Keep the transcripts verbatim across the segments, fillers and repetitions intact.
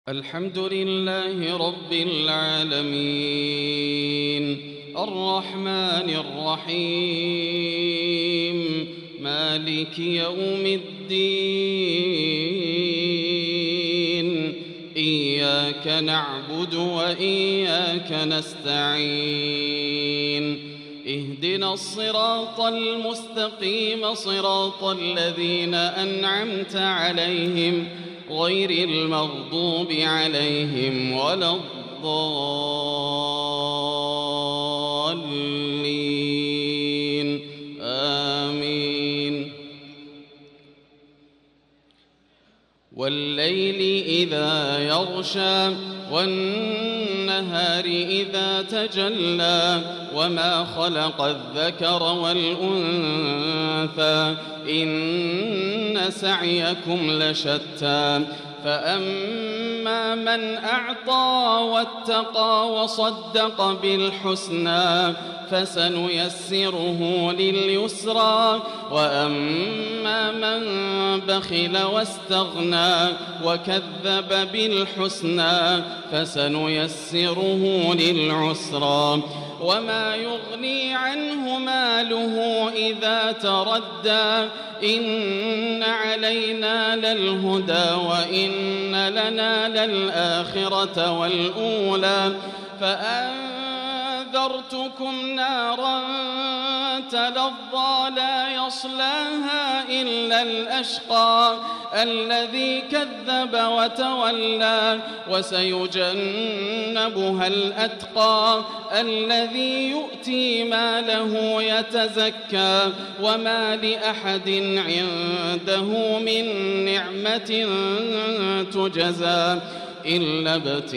الحمد لله رب العالمين الرحمن الرحيم مالك يوم الدين إياك نعبد وإياك نستعين اهدنا الصراط المستقيم صراط الذين أنعمت عليهم غير المغضوب عليهم ولا الضالين آمين. والليل إذا يغشى والنهار إذا تجلى وما خلق الذكر والأنثى إن سعيكم لشتى فأما من أعطى واتقى وصدق بالحسنى فسنيسره لليسرى وأما من بخل واستغنى وكذب بالحسنى فسنيسره للعسرى وما يغني عنه ماله إذا تردى إن علينا للهدى وإن لنا للآخرة والأولى فأنذرتكم نارا تلظى لا يصلاها إلا الأشقى الذي كذب وتولى وسيجنبها الأتقى الذي يؤتي ماله يتزكى وما لأحد عنده من نعمة تجزى إلا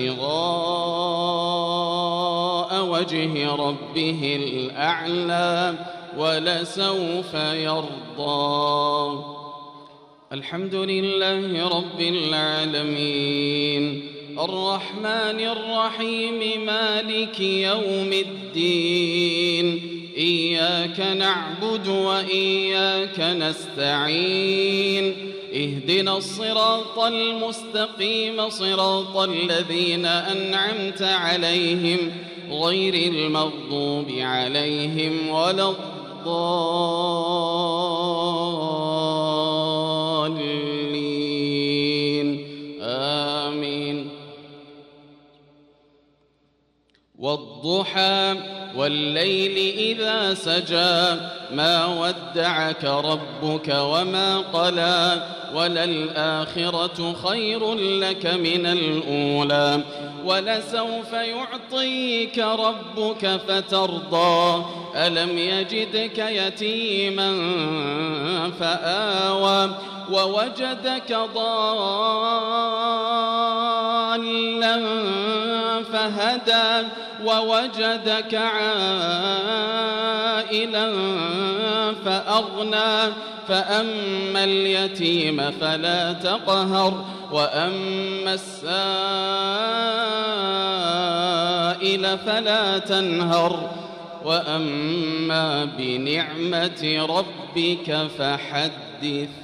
ابتغاء وجه ربه الأعلى ولسوف يرضى. الحمد لله رب العالمين الرحمن الرحيم مالك يوم الدين إياك نعبد وإياك نستعين اهدنا الصراط المستقيم صراط الذين أنعمت عليهم غير المغضوب عليهم ولا الضالين آمين. والضحى والليل إذا سجى ما ودعك ربك وما قلى وللآخرة خير لك من الأولى ولسوف يعطيك ربك فترضى ألم يجدك يتيما فآوى ووجدك ضالا فهدى ووجدك عائلا فأغنى فأما اليتيم فلا تقهر وأما السائل فلا تنهر وأما بنعمة ربك فحدث.